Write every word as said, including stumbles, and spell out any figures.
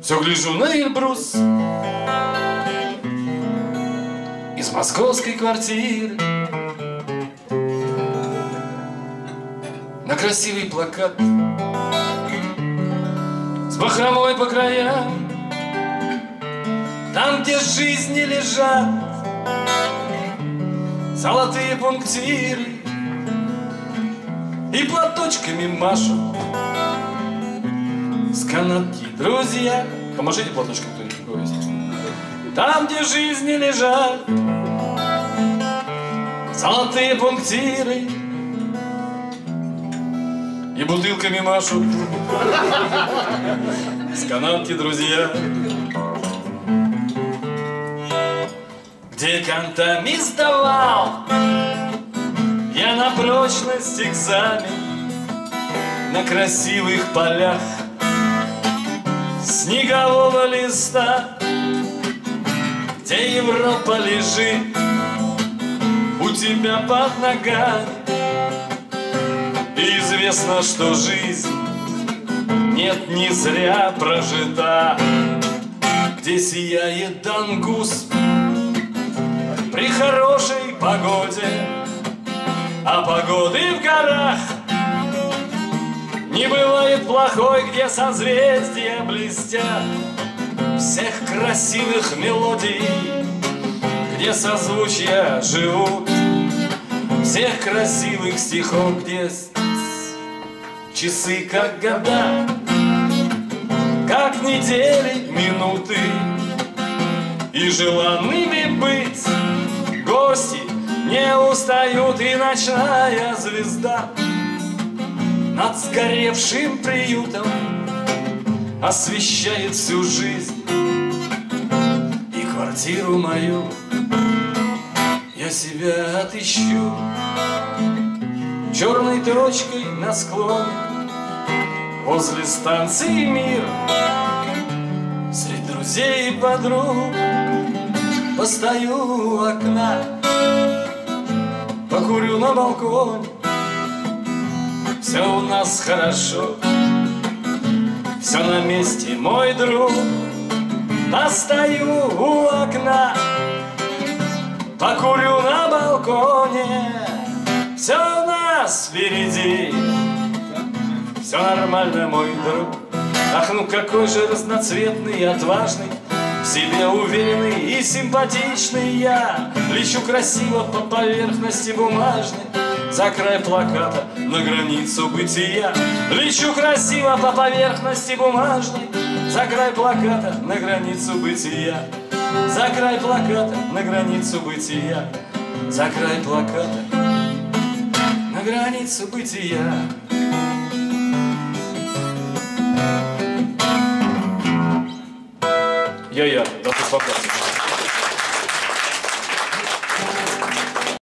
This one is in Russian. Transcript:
Все гляжу на Эльбрус из московской квартиры, на красивый плакат с бахромой по краям, там, где жизни лежат золотые пунктиры и платочками машут с канатки друзья. Поможите платочком кто-нибудь повесить. Там, где жизни лежат золотые пунктиры и бутылками машут с канатки друзья. Где кантами сдавал я на прочность экзамен, на красивых полях снегового листа, где Европа лежит у тебя под ногами. И известно, что жизнь нет, не зря прожита. Где сияет Дангус при хорошей погоде, а погоды в горах не бывает плохой, где созвездия блестят всех красивых мелодий, где созвучья живут всех красивых стихов, где часы как года, как недели, минуты, и желанными быть гости не устают, и ночная звезда над сгоревшим приютом освещает всю жизнь. И квартиру мою я себя отыщу черной точкой на склоне возле станции Мир. Среди друзей и подруг постою у окна, покурю на балконе. Все у нас хорошо, все на месте, мой друг. Постою у окна, покурю на балконе. Все у нас впереди, все нормально, мой друг. Ах, ну какой же разноцветный и отважный, в себе уверенный и симпатичный я. Лечу красиво по поверхности бумажной, за край плаката на границу бытия. Лечу красиво по поверхности бумажной, за край плаката на границу бытия. За край плаката на границу бытия. За край плаката на границу бытия. Я-я, да ты спокойно.